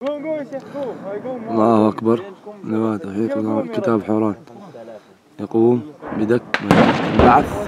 الله أكبر. نواة توحيد كتاب حوران يقوم بدك البعث